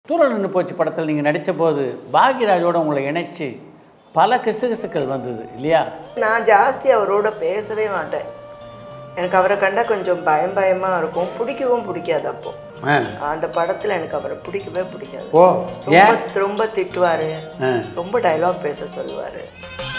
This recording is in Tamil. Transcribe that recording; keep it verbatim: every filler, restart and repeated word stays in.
தூரல் நின்று போச்சு படத்தில் நீங்கள் நடித்த போது பாக்யராஜோட உங்களை இணைச்சி பல கிசுகிசுக்கள் வந்தது இல்லையா? நான் ஜாஸ்தி அவரோட பேசவே மாட்டேன். எனக்கு அவரை கண்டா கொஞ்சம் பயம் பயமாக இருக்கும், பிடிக்கவும் பிடிக்காது. அப்போ அந்த படத்தில் எனக்கு அவரை பிடிக்கவே பிடிக்காது. ஓ, ரொம்ப ரொம்ப திட்டுவார், ரொம்ப டைலாக் பேச சொல்லுவார்.